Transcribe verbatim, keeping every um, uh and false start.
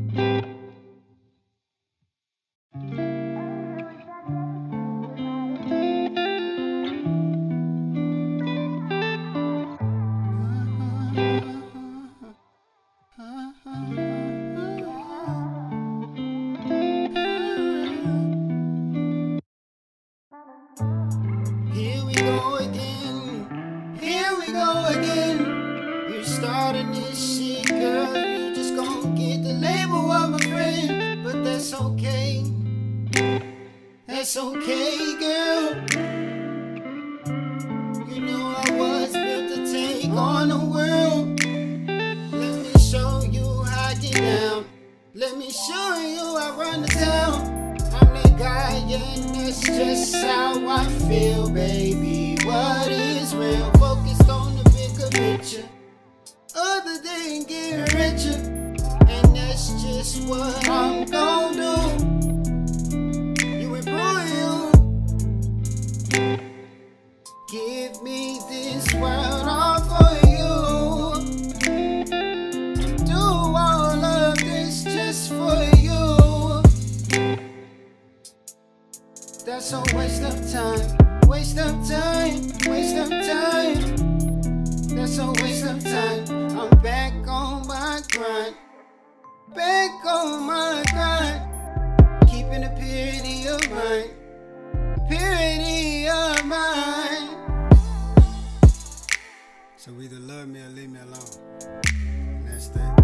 Here we go again, here we go again. You starting this shit, girl, you just gon' get the label of my friend. But that's okay, that's okay, girl. You know I was built to take on the world. Let me show you how I get down. Let me show you I run the town. I'm that guy, and that's just how I feel, baby. What is real? Focused on the bigger picture, other than getting richer, and that's just what I'm gon' do. You improve you. Give me this world all for you. Do all of this just for you. That's a waste of time, waste of time, waste of time. That's a waste of time. I'm back on my grind, back on my grind. Keeping the purity of mind, purity of mind. So either love me or leave me alone. And that's that.